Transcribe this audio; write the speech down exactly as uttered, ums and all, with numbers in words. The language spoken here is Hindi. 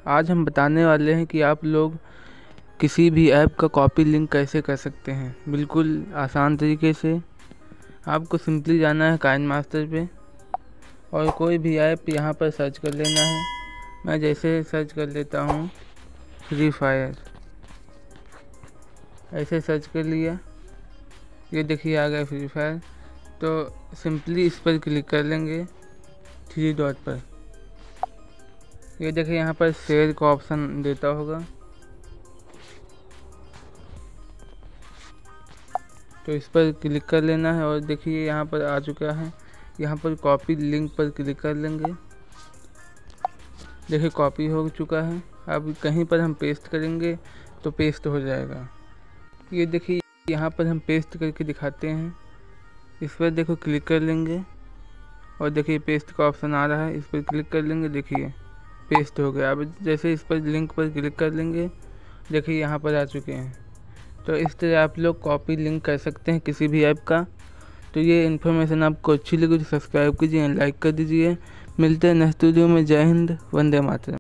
आज हम बताने वाले हैं कि आप लोग किसी भी ऐप का कॉपी लिंक कैसे कर सकते हैं, बिल्कुल आसान तरीके से। आपको सिंपली जाना है काइनमास्टर पे और कोई भी ऐप यहाँ पर सर्च कर लेना है। मैं जैसे सर्च कर लेता हूँ फ्री फायर, ऐसे सर्च कर लिया। ये देखिए आ गया फ्री फायर। तो सिंपली इस पर क्लिक कर लेंगे थ्री डॉट पर। ये देखिए यहाँ पर शेयर का ऑप्शन देता होगा, तो इस पर क्लिक कर लेना है और देखिए यहाँ पर आ चुका है। यहाँ पर कॉपी लिंक पर क्लिक कर लेंगे। देखिए कॉपी हो चुका है। अब कहीं पर हम पेस्ट करेंगे तो पेस्ट हो जाएगा। ये देखिए यहाँ पर हम पेस्ट करके दिखाते हैं। इस पर देखो क्लिक कर लेंगे और देखिए पेस्ट का ऑप्शन आ रहा है, इस पर क्लिक कर लेंगे। देखिए पेस्ट हो गया। अब जैसे इस पर लिंक पर क्लिक कर लेंगे, देखिए यहाँ पर आ चुके हैं। तो इस तरह आप लोग कॉपी लिंक कर सकते हैं किसी भी ऐप का। तो ये इन्फॉर्मेशन आपको अच्छी लगी तो सब्सक्राइब कीजिए, लाइक कर दीजिए। मिलते हैं नेक्स्ट वीडियो में। जय हिंद, वंदे मातरम।